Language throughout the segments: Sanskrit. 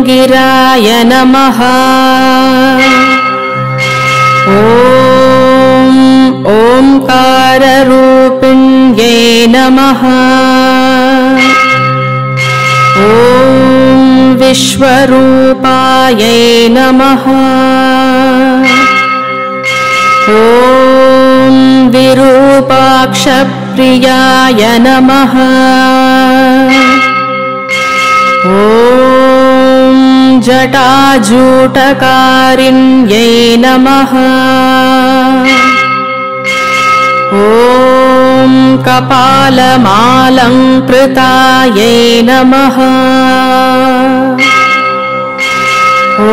गिराय नमः। ॐ ओंकाररूपिण्ये नमः। ॐ विश्वरूपायै नमः। ॐ विरूपाक्षप्रियाय नमः। ॐ जटाजूटकारिण्यै नमः। ॐ कपालमालङ्कृतायै नमः। ॐ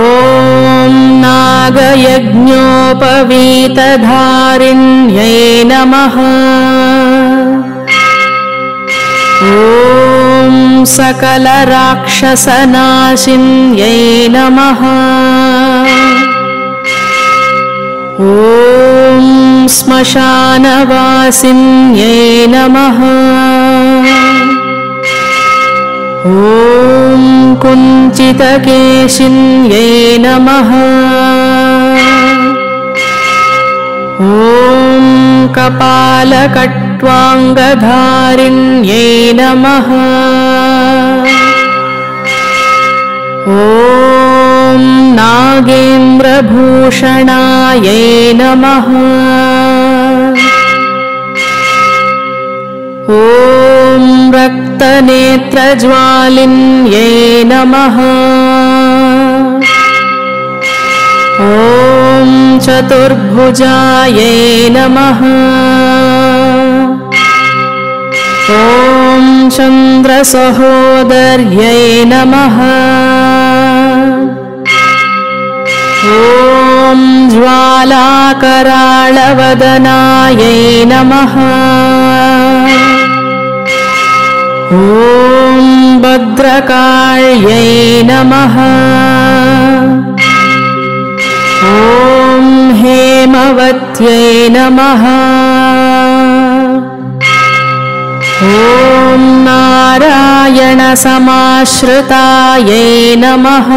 नागयज्ञोपवीतधारिण्यै नमः। ॐ सकलराक्षसनाशिन्यै नमः। ॐ श्मशानवासिन्यै नमः। ॐ कुञ्चितकेशिन्यै नमः। ॐ कपालकट्वाङ्गधारिण्यै नमः। ॐ नागेन्द्रभूषणायै नमः। ॐ रक्तनेत्रज्वालिन्यै नमः। ॐ चतुर्भुजायै नमः। ॐ चन्द्रसहोदर्यै नमः। ॐ ज्वालाकराळवदनायै नमः। ॐ भद्रकाळ्यै नमः। ॐ हेमवत्यै नमः। ॐ नारायणसमाश्रितायै नमः।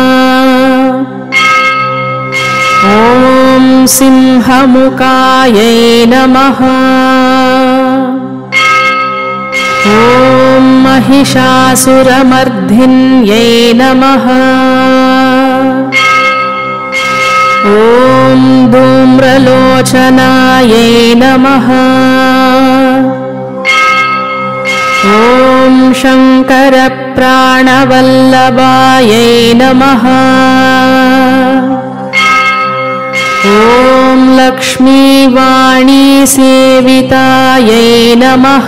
ॐ सिंहमुखायै नमः। ॐ महिषासुरमर्धिन्यै नमः। ॐ धूम्रलोचनायै नमः। ॐ शङ्करप्राणवल्लभायै नमः। ॐ लक्ष्मीवाणीसेवितायै नमः।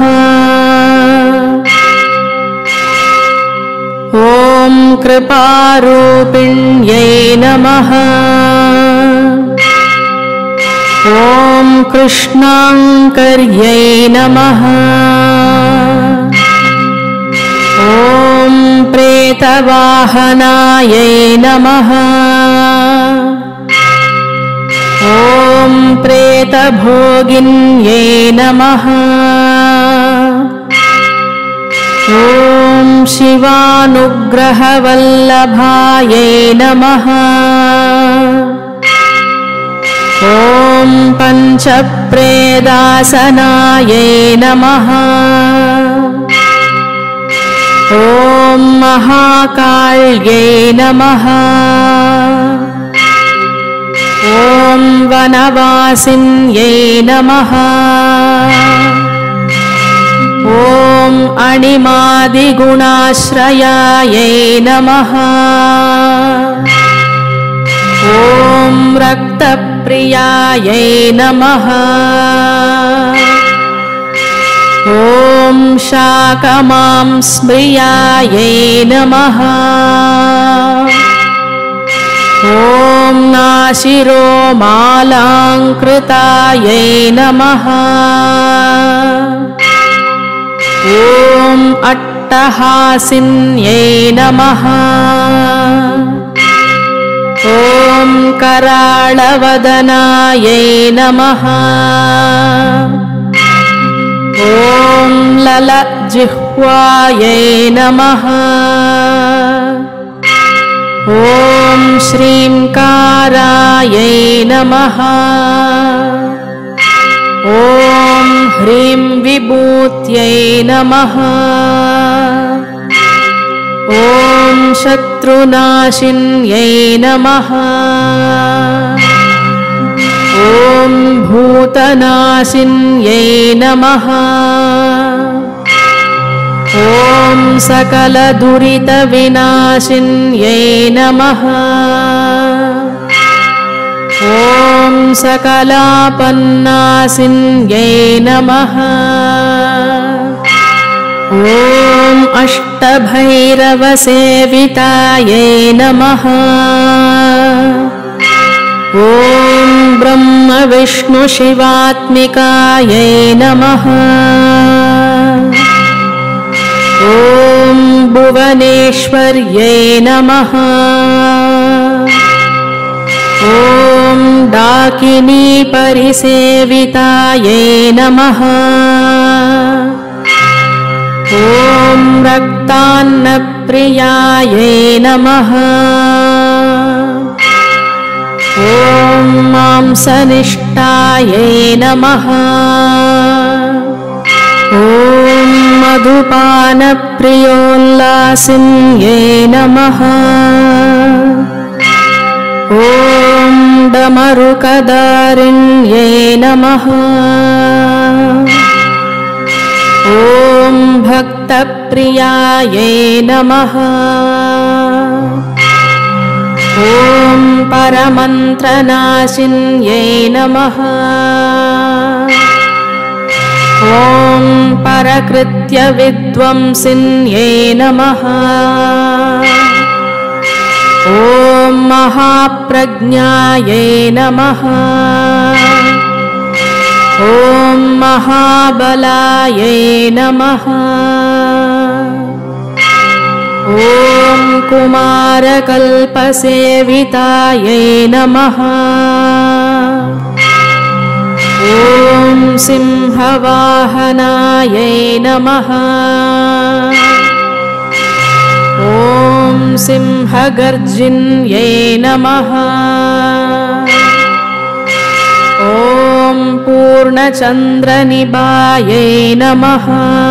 ॐ कृपारूपिण्यै नमः। ॐ कृष्णाङ्कर्यै नमः। ॐ प्रेतवाहनायै नमः। ॐ प्रेतभोगिन्यै नमः। ॐ शिवानुग्रहवल्लभायै नमः। ॐ पञ्चप्रेदासनायै नमः। ॐ महाकाल्यै नमः। ॐ वनवासिन्यै नमः। ॐ अणिमादिगुणाश्रयायै नमः। ॐ रक्तप्रियायै नमः। ॐ शाकमांस्प्रियायै नमः। ॐ नाशिरोमालाङ्कृतायै नमः। ॐ अट्टहासिन्यै नमः। ॐ कराळवदनायै नमः। ॐ ललजिह्वायै नमः। ॐ ॐ श्रींकारायै नमः। ॐ ह्रीं विभूत्यै नमः। ॐ शत्रुनाशिन्यै नमः। ॐ भूतनाशिन्यै नमः। ॐ सकलदुरितविनाशिन्यै नमः। ॐ सकलापन्नाशिन्यै नमः। ॐ अष्टभैरवसेवितायै नमः। ॐ ब्रह्मविष्णुशिवात्मिकायै नमः। ॐ भुवनेश्वर्यै नमः। ॐ डाकिनीपरिसेवितायै नमः। ॐ रक्तान्नप्रियायै नमः। ॐ मांसनिष्ठायै नमः। ॐ मधुपानप्रियोल्लासिन्यै नमः। ॐ डमरुकदारिण्यै नमः। ॐ भक्तप्रियायै नमः। ॐ परमन्त्रनाशिन्यै नमः। ॐ परकृत्यविद्वंसिन्यै नमः। ॐ महाप्रज्ञायै नमः। ॐ महाबलायै नमः। ॐ कुमारकल्पसेवितायै नमः। ॐ सिंहवाहनायै नमः। ॐ सिंहगर्जिन्यै नमः। ॐ पूर्णचन्द्रनिभायै नमः।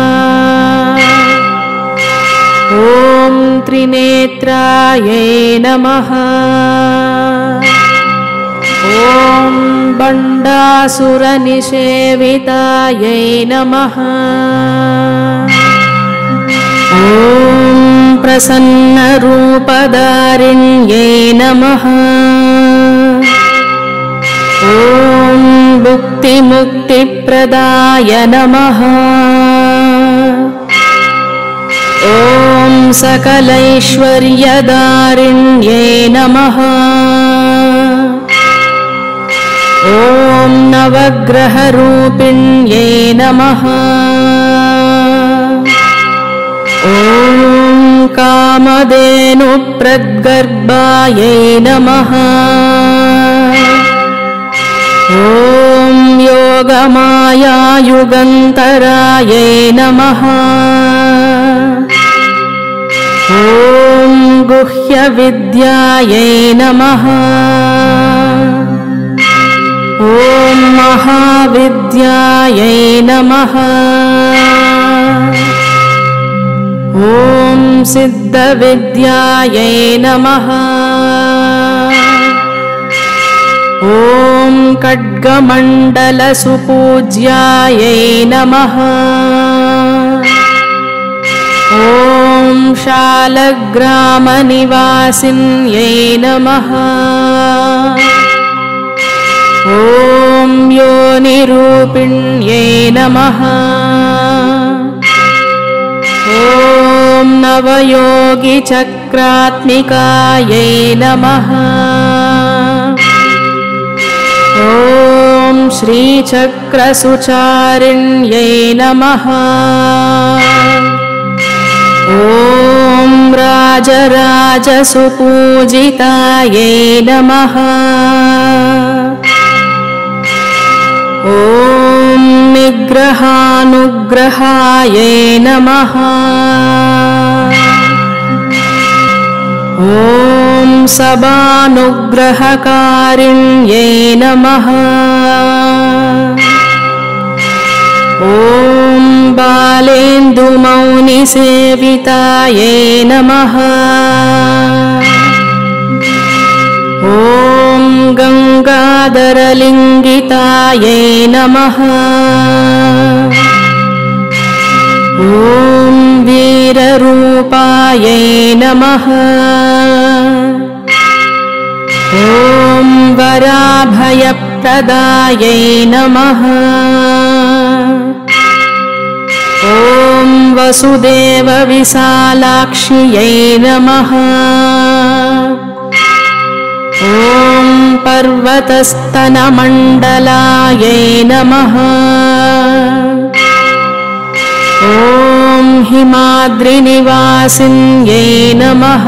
ॐ त्रिनेत्रायै नमः। ॐ बण्डासुरनिषेवितायै नमः। ॐ प्रसन्नरूपधारिण्यै नमः। ॐ भुक्तिमुक्तिप्रदाय नमः। ॐ सकलैश्वर्यदारिण्यै नमः। ॐ नवग्रहरूपिण्यै नमः। ॐ कामधेनुप्रद्गर्भायै नमः। ॐ योगमायायुगन्तरायै नमः। ॐ गुह्यविद्यायै नमः। ॐ महाविद्यायै नमः। ॐ सिद्धविद्यायै नमः। ॐ खड्गमण्डलसुपूज्यायै नमः। ॐ शालग्रामनिवासिन्यै नमः। ॐ योनिरूपिण्यै नमः। ॐ नवयोगिचक्रात्मिकायै नमः। ॐ श्रीचक्रसुचारिण्यै नमः। ॐ राजराजसुपूजितायै नमः। ॐ निग्रहानुग्रहायै नमः। ॐ सभानुग्रहकारिण्यै नमः। ॐ बालेन्दुमौनिसेवितायै नमः। ॐ गङ्गाधरलिङ्गितायै नमः। ॐ वीररूपायै नमः। ॐ वराभयप्रदायै नमः। ॐ वसुदेवविशालाक्ष्यै नमः। ॐ पर्वतस्तनमण्डलायै नमः। ॐ हिमाद्रिनिवासिन्यै नमः।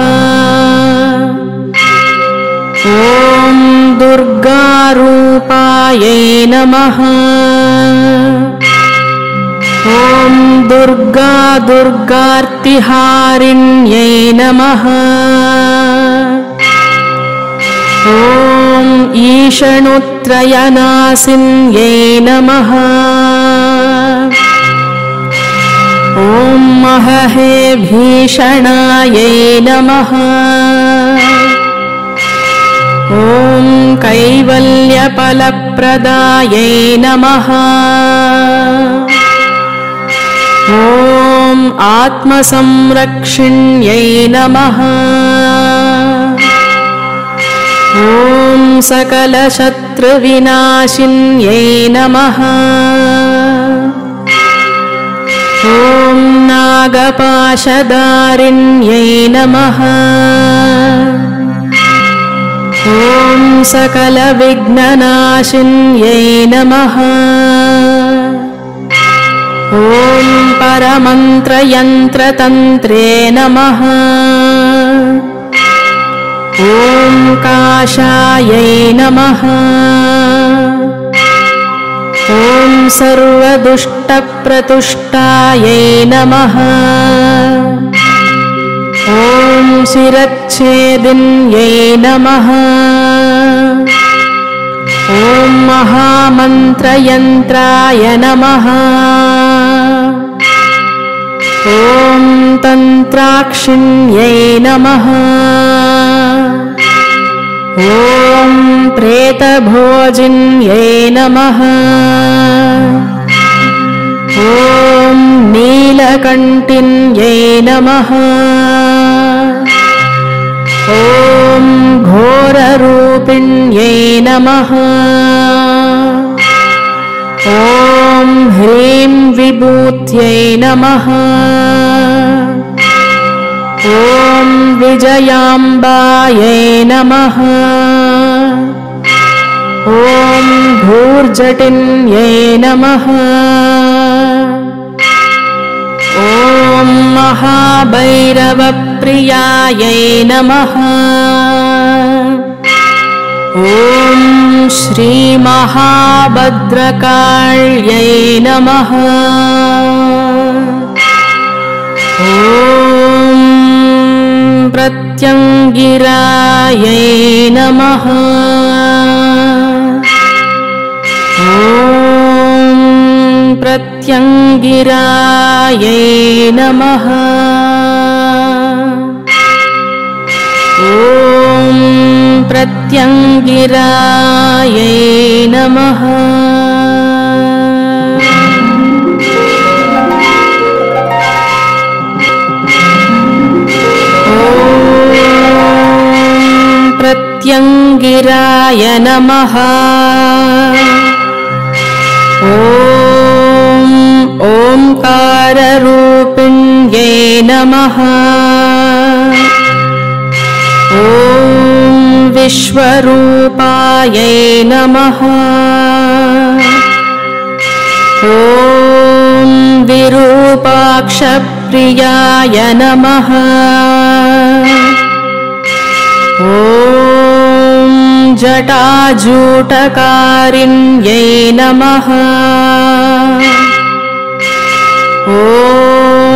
ॐ दुर्गारूपायै नमः। ॐ दुर्गार्तिहारिण्यै नमः। ॐ ईशनुत्रयनासिन्यै नमः। ॐ महहे भीषणायै नमः। ॐ कैवल्यफलप्रदायै नमः। ॐ आत्मसंरक्षिण्यै नमः। ॐ सकलशत्रुविनाशिन्यै नमः। ॐ नागपाशधारिण्यै नमः। ॐ सकलविघ्ननाशिन्यै नमः। ॐ परमन्त्रयन्त्रतन्त्रे नमः। ॐ काशायै नमः। ॐ सर्वदुष्टप्रतुष्टायै नमः। ॐ शिरच्छेदिन्यै नमः। ॐ महामन्त्रयन्त्राय नमः। ॐ तन्त्राक्षिण्यै नमः। ॐ प्रेतभोजिन्यै नमः। ॐ नीलकण्ठिन्यै नमः। ॐ घोररूपिण्यै नमः। ॐ ह्रीं विभूत्यै नमः। ॐ विजयाम्बायै नमः। ॐ धूर्जटिन्यै नमः। ॐ महाभैरवप्रियायै नमः। ॐ श्रीमहाभद्रकाल्यै नमः। ॐ प्रत्यङ्गिरायै नमः। ॐ प्रत्यङ्गिरायै नमः। ॐ प्रत्यङ्गिरायै नमः। प्रत्यङ्गिराय नमः। ॐ ओंकाररूपिण्यै नमः। ॐ विश्वरूपायै नमः। ॐ विरूपाक्षप्रियाय नमः। ॐ जटाजूटकारिण्यै नमः। ॐ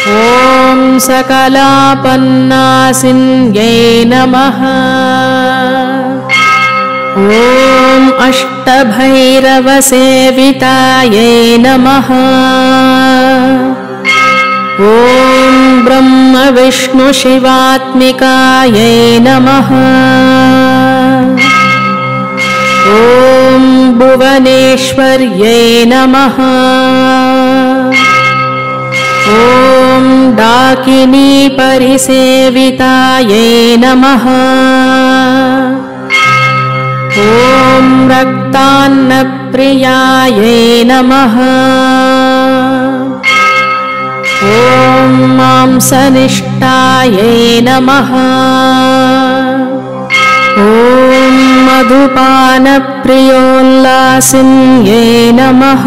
ॐ सकलापन्नासिन्यै नमः। ॐ अष्टभैरवसेवितायै नमः। ॐ ब्रह्मविष्णुशिवात्मिकायै नमः। ॐ भुवनेश्वर्यै नमः। ॐ डाकिनीपरिसेवितायै नमः। ॐ रक्तान्नप्रियायै नमः। ॐ मांसनिष्ठायै नमः। ॐ मधुपानप्रियोल्लासिन्यै नमः।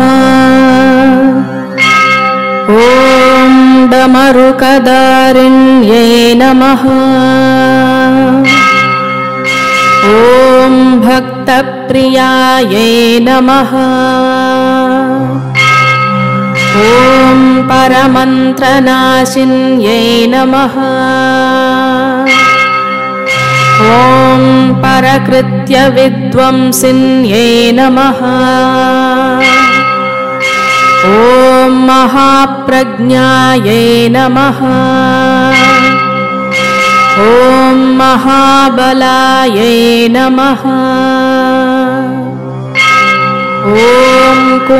ॐ डमरुकदारिण्यै नमः। ॐ भक्तप्रियायै नमः। ॐ परमन्त्रनाशिन्यै नमः। ॐ परकृत्यविद्वंसिन्यै नमः। ॐ महाप्रज्ञायै नमः। ॐ महाबलायै नमः। ॐ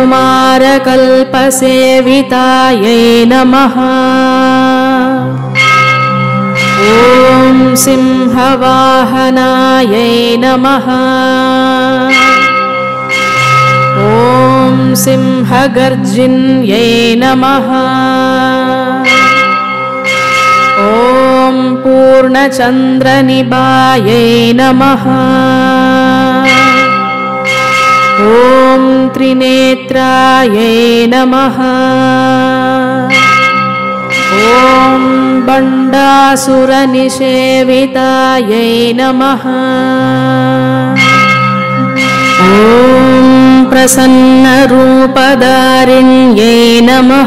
कुमारकल्पसेवितायै नमः। ॐ सिंहवाहनायै नमः। ॐ सिंहगर्जिन्यै नमः। ॐ पूर्णचन्द्रनिभायै नमः। ॐ त्रिनेत्रायै नमः। ॐ बण्डासुरनिषेवितायै नमः। ॐ प्रसन्नरूपधारिण्यै नमः।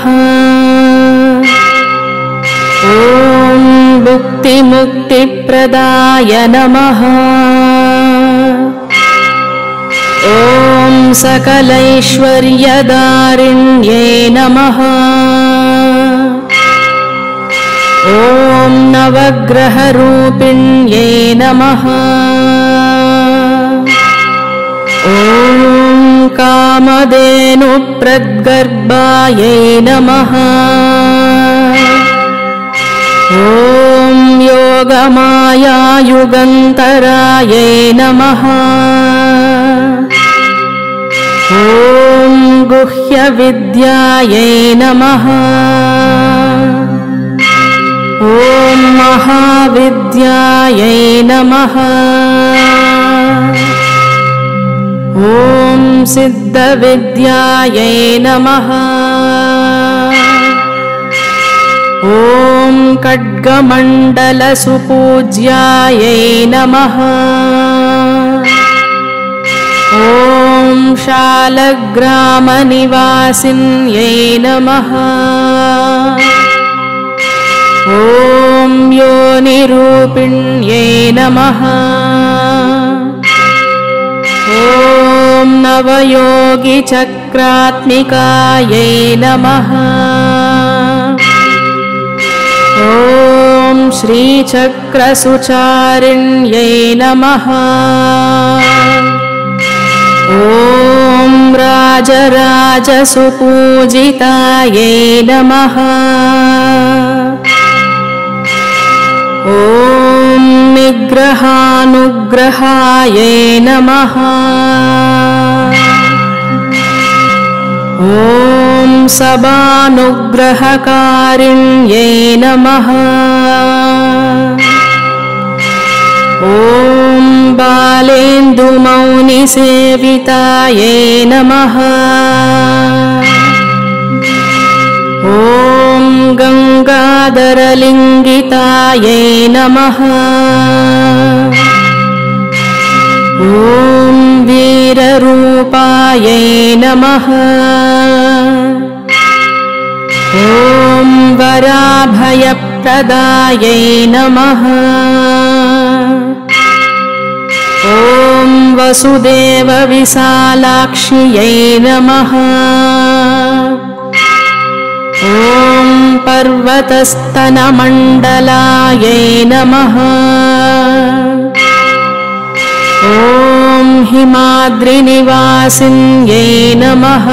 ॐ भुक्तिमुक्तिप्रदाय नमः। ॐ सकलैश्वर्यदारिण्यै नमः। ॐ नवग्रहरूपिण्यै नमः। ॐ कामधेनुप्रद्गर्भायै नमः। ॐ योगमायायुगन्तरायै नमः। ॐ गुह्यविद्यायै नमः। ॐ महाविद्यायै नमः। ॐ सिद्धविद्यायै नमः। ॐ खड्गमण्डलसुपूज्यायै नमः। ॐ शालग्रामनिवासिन्यै नमः। ॐ योनिरूपिण्यै नमः। ॐ नवयोगिचक्रात्मिकायै नमः। ॐ श्रीचक्रसुचारिण्यै नमः। ॐ राजराजसुपूजितायै नमः। ॐ निग्रहानुग्रहायै नमः। ॐ सभानुग्रहकारिण्यै नमः। ॐ बालेन्दुमौनिसेवितायै नमः। ॐ गङ्गाधरलिङ्गितायै नमः। ॐ वीररूपायै नमः। ॐ पराभयप्रदायै नमः। ॐ वसुदेवविशालाक्ष्यै नमः। ॐ पर्वतस्तनमण्डलायै नमः। ॐ हिमाद्रिनिवासिन्यै नमः।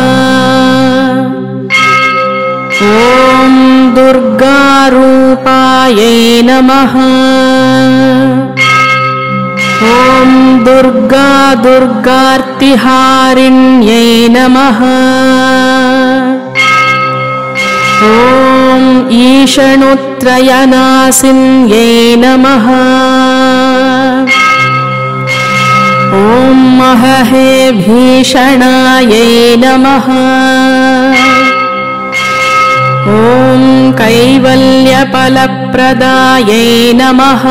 ॐ दुर्गारूपायै नमः। ॐ दुर्गार्तिहारिण्यै नमः। ॐ ईशनुत्रयनासिन्यै नमः। ॐ महहे भीषणायै नमः। ॐ कैवल्यफलप्रदायै नमः।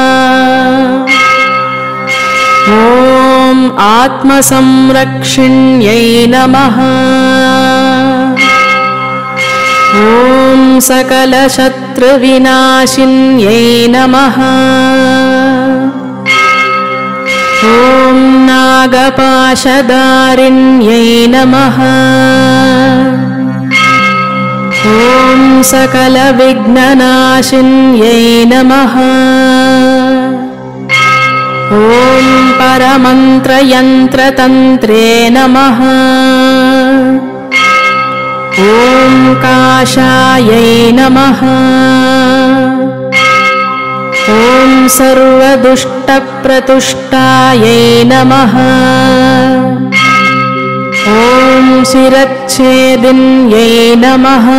ॐ आत्मसंरक्षिण्यै नमः। ॐ सकलशत्रुविनाशिन्यै नमः। ॐ नागपाशधारिण्यै नमः। ॐ सकलविघ्ननाशिन्यै नमः। ॐ परमन्त्रयन्त्रतन्त्रे नमः। ॐ काशायै नमः। ॐ सर्वदुष्टप्रतुष्टायै नमः। ॐ शिरच्छेदिन्यै नमः।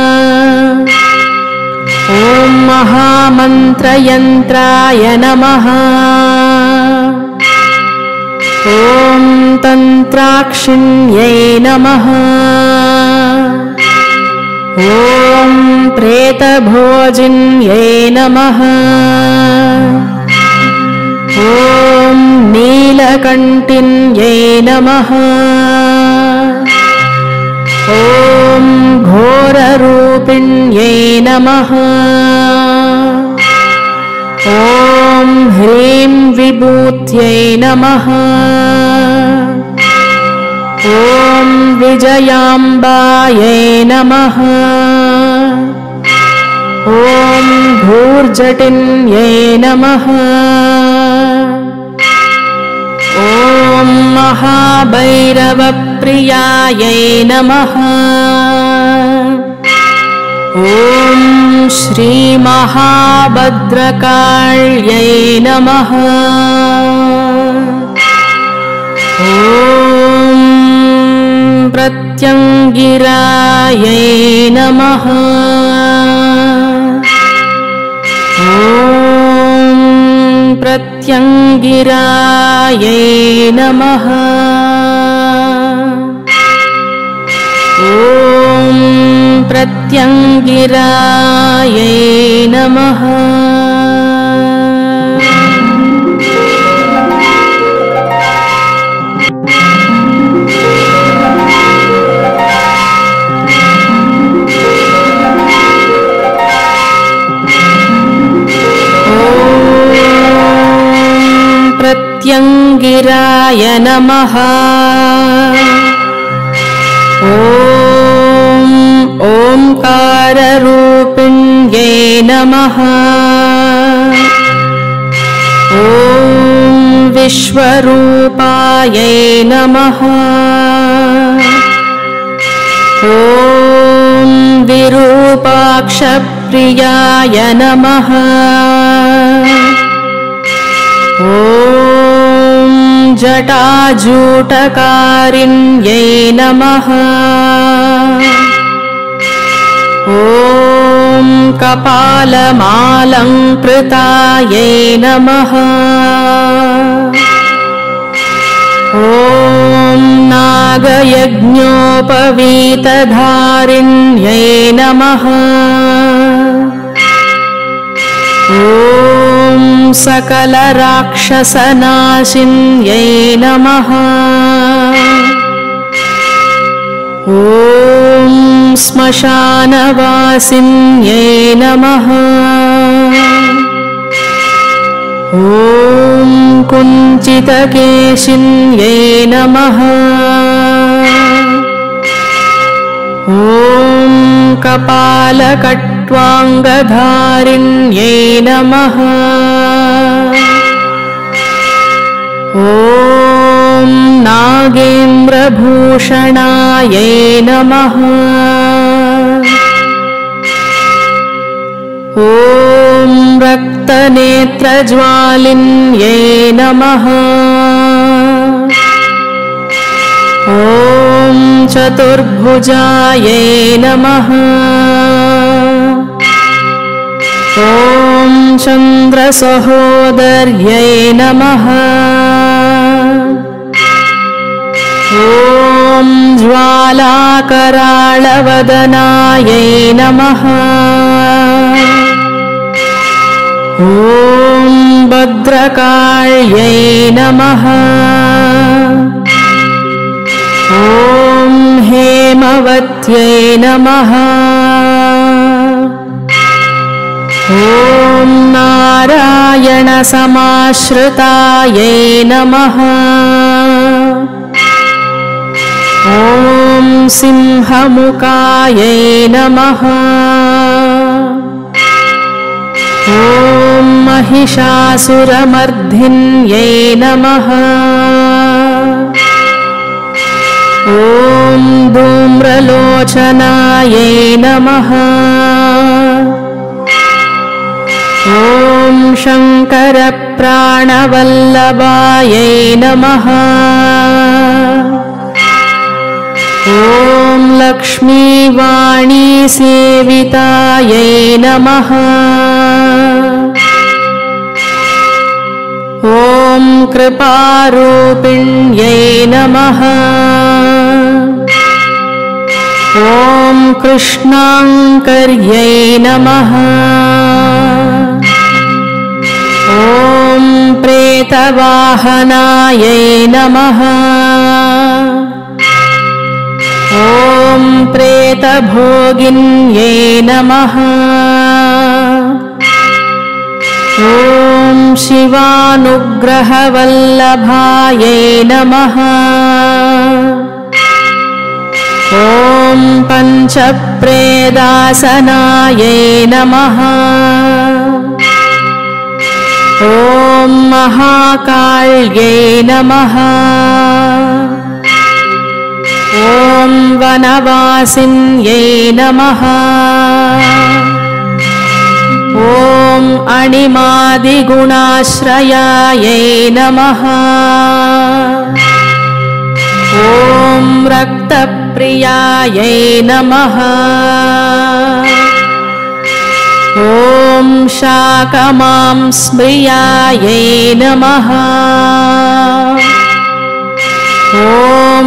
ॐ महामन्त्रयन्त्राय नमः। ॐ तन्त्राक्षिण्यै नमः। ॐ प्रेतभोजिन्यै नमः। ॐ नीलकण्ठिन्यै नमः। ॐ घोररूपिण्यै नमः। ॐ ह्रीं विभूत्यै नमः। ॐ विजयाम्बायै नमः। ॐ धूर्जटिन्यै नमः। ॐ महाभैरवप्रियायै नमः। ॐ श्रीमहाभद्रकाल्यै नमः। ॐ प्रत्यङ्गिरायै नमः। ॐ प्रत्यङ्गिरायै नमः। ॐ प्रत्यङ्गिरायै नमः। प्रत्यङ्गिराय नमः। ॐ ओंकाररूपिण्यै नमः। ॐ विश्वरूपायै नमः। ॐ विरूपाक्षप्रियाय नमः। ॐ जटाजूटकारिण्यै नमः। ॐ कपालमालङ्कृतायै नमः। ॐ नागयज्ञोपवीतधारिण्यै नमः। ॐ सकलराक्षसनाशिन्यै नमः। ॐ श्मशानवासिन्यै नमः। ॐ कुञ्चितकेशिन्यै नमः। ॐ कपालकट्वाङ्गधारिण्यै नमः। ॐ नागेन्द्रभूषणायै नमः। ॐ रक्तनेत्रज्वालिन्यै नमः। ॐ चतुर्भुजायै नमः। ॐ चन्द्रसहोदर्यै नमः। ॐ ज्वालाकराळवदनायै नमः। ॐ भद्रकाళ్यै नमः। ॐ हेमवत्यै नमः। ॐ नारायणसमाश्रितायै नमः। ॐ सिंहमुखायै नमः। ॐ महिषासुरमर्धिन्यै नमः। ॐ धूम्रलोचनायै नमः। ॐ शङ्करप्राणवल्लभायै नमः। ॐ लक्ष्मीवाणीसेवितायै नमः। ॐ कृपारूपिण्यै नमः। ॐ कृष्णाङ्कर्यै नमः। ॐ प्रेतवाहनायै नमः। ॐ प्रेतभोगिन्यै नमः। ॐ शिवानुग्रहवल्लभायै नमः। ॐ पञ्चप्रेदासनायै नमः। ॐ महाकाल्यै नमः। ॐ वनवासिन्यै नमः। ॐ अणिमादिगुणाश्रयायै नमः। ॐ रक्तप्रियायै नमः। ॐ शाकमांस्म्रियायै नमः। ॐ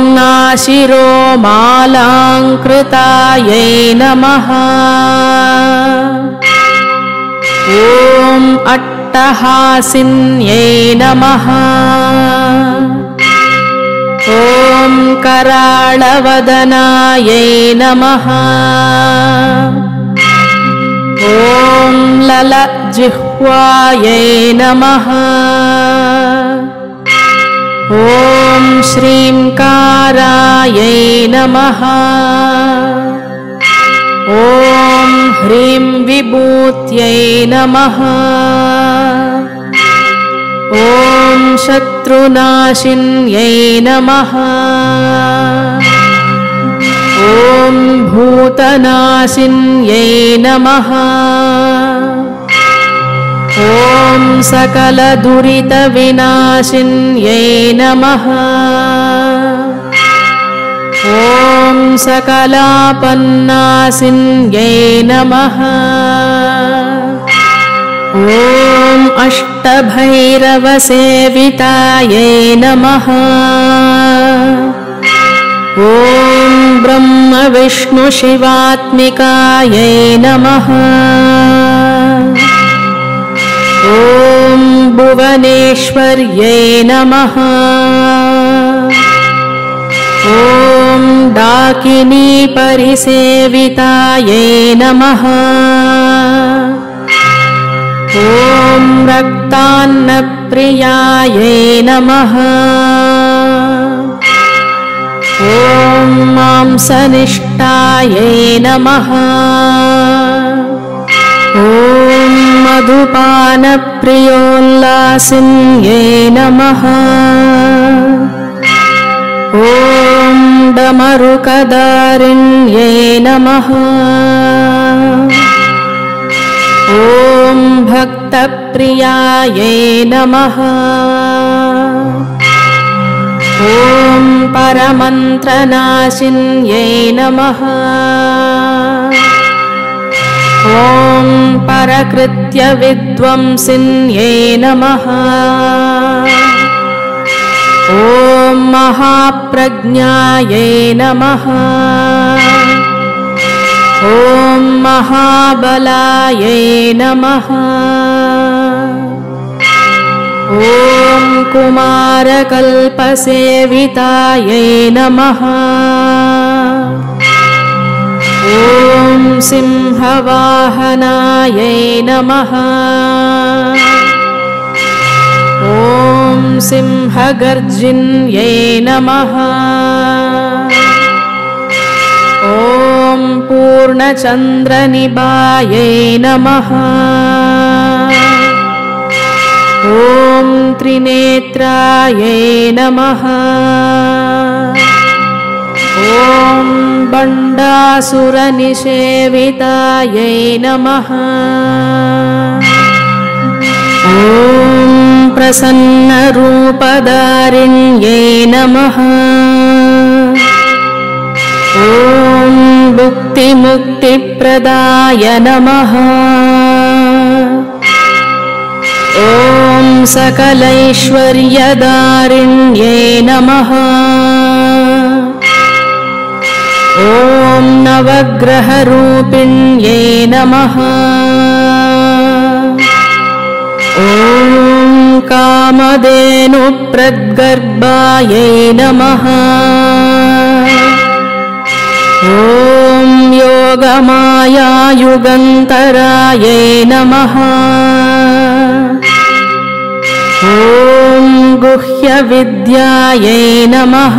नाशिरोमालाङ्कृतायै नमः। ॐ अट्टहासिन्यै नमः। ॐ कराळवदनायै नमः। ॐ ललजिह्वायै नमः। ॐ श्रींकारायै नमः। ॐ ह्रीं विभूत्यै नमः। ॐ शत्रुनाशिन्यै नमः। ॐ भूतनाशिन्यै नमः। ॐ सकलदुरितविनाशिन्यै नमः। ॐ सकलापन्नाशिन्यै नमः। ॐ अष्टभैरवसेवितायै नमः। ॐ ब्रह्मविष्णुशिवात्मिकायै नमः। ॐ भुवनेश्वर्यै नमः। ॐ ॐ डाकिनी परिसेवितायै नमः। ॐ रक्तान्नप्रियायै नमः। ॐ मांसनिष्ठायै नमः। ॐ मधुपानप्रियोल्लासिन्यै नमः। ॐ डमरुकदारिण्यै नमः। ॐ भक्तप्रियायै नमः। ॐ परमन्त्रनाशिन्यै नमः। ॐ परकृत्यविद्वंसिन्यै नमः। ॐ महाप्रज्ञायै नमः। ॐ महाबलायै नमः। ॐ कुमारकल्पसेवितायै नमः। ॐ सिंहवाहनायै नमः। ॐ सिंहगर्जिन्यै नमः। ॐ पूर्णचन्द्रनिभायै नमः। ॐ त्रिनेत्रायै नमः। ॐ बण्डासुरनिषेवितायै नमः। ॐ प्रसन्नरूपधारिण्यै नमः। ॐ भुक्तिमुक्तिप्रदाय नमः। ॐ सकलैश्वर्यदारिण्यै नमः। ॐ नवग्रहरूपिण्यै नमः। ॐ कामधेनुप्रद्गर्भायै नमः। ॐ योगमायायुगन्तरायै नमः। ॐ गुह्यविद्यायै नमः।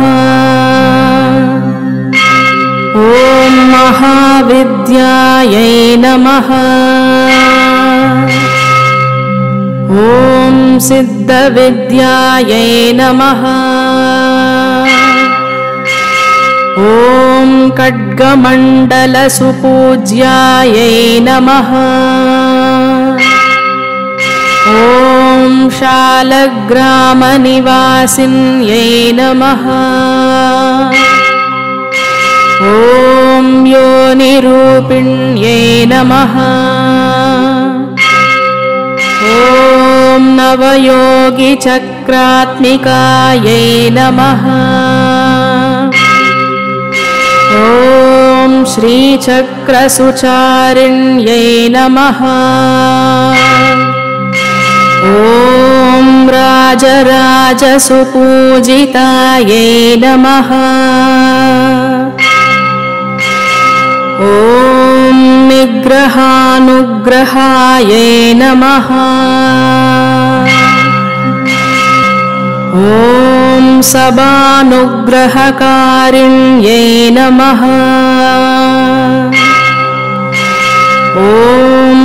ॐ महाविद्यायै नमः। ॐ सिद्धविद्यायै नमः। ॐ खड्गमण्डलसुपूज्यायै नमः। ॐ शालग्रामनिवासिन्यै नमः। ॐ योनिरूपिण्यै नमः। ॐ नवयोगिचक्रात्मिकायै नमः। ॐ श्रीचक्रसुचारिण्यै नमः। ॐ राजराजसुपूजितायै नमः। ॐ निग्रहानुग्रहायै नमः। ॐ सभानुग्रहकारिण्यै नमः। ॐ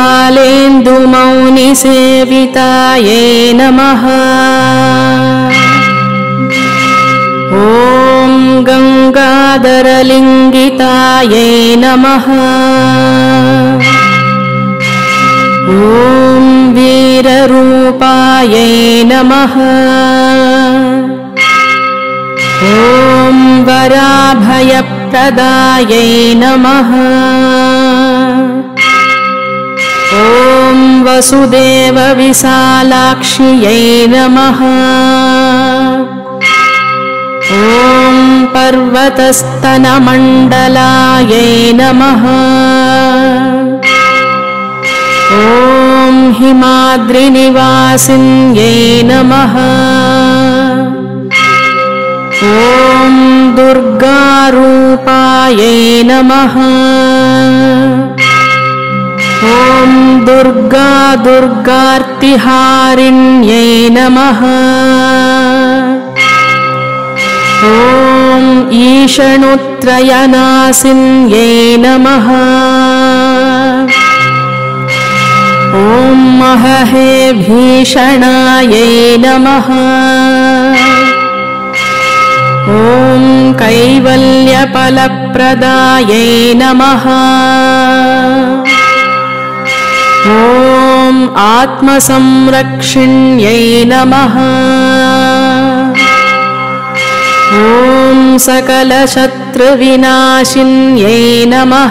बालेन्दुमौनिसेवितायै नमः। ॐ गङ्गाधरलिङ्गितायै नमः। ॐ वीररूपायै नमः। ॐ वराभयप्रदायै नमः। ॐ वसुदेवविशालाक्ष्यै नमः। ॐ पर्वतस्तनमण्डलायै नमः। ॐ हिमाद्रिनिवासिन्यै नमः। ॐ दुर्गारूपायै नमः। ॐ दुर्गार्तिहारिण्यै नमः। ॐ ईशनुत्रयनासिन्यै नमः। ॐ महहे भीषणायै नमः। ॐ कैवल्यफलप्रदायै नमः। ॐ आत्मसंरक्षिण्यै नमः। ॐ सकलशत्रुविनाशिन्यै नमः।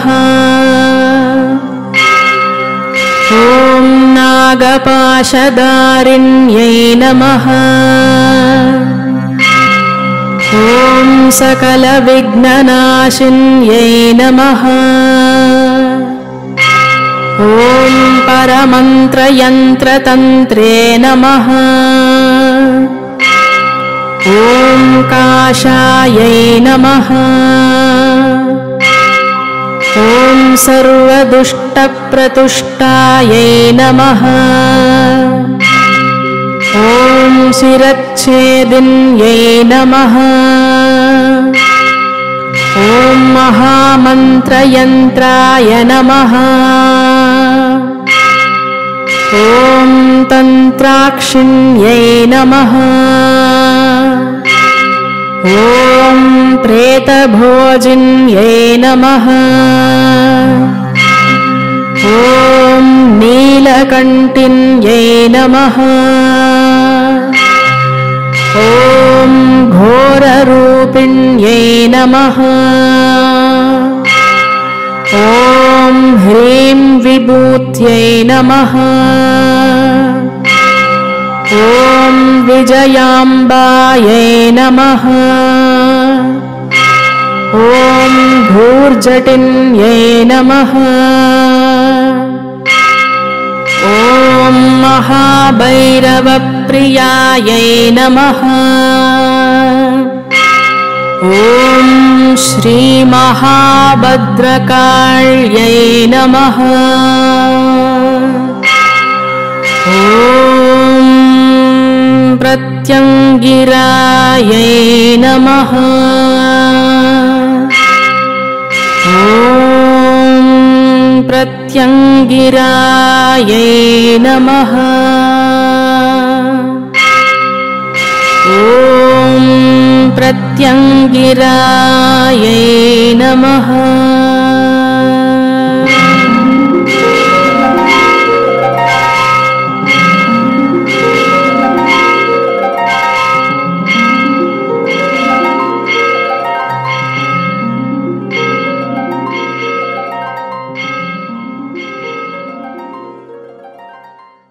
ॐ नागपाशधारिण्यै नमः। ॐ सकलविघ्ननाशिन्यै नमः। ॐ परमन्त्रयन्त्रतन्त्रे नमः। ॐ काशायै नमः। ॐ सर्वदुष्टप्रतुष्टायै नमः। ॐ शिरच्छेदिन्यै नमः। ॐ महामन्त्रयन्त्राय नमः। ॐ तन्त्राक्षिण्यै नमः। ॐ प्रेतभोजिन्यै नमः। ॐ नीलकण्ठिन्यै नमः। ॐ घोररूपिण्यै नमः। ॐ ह्रीं विभूत्यै नमः। ॐ विजयाम्बायै नमः। ॐ धूर्जटिन्यै नमः। ॐ महाभैरवप्रियायै नमः। ॐ श्रीमहाभद्रकाल्यै नमः। ॐ प्रत्यङ्गिरायै नमः। ॐ प्रत्यङ्गिरायै नमः। ॐ प्रत्यङ्गिरायै नमः।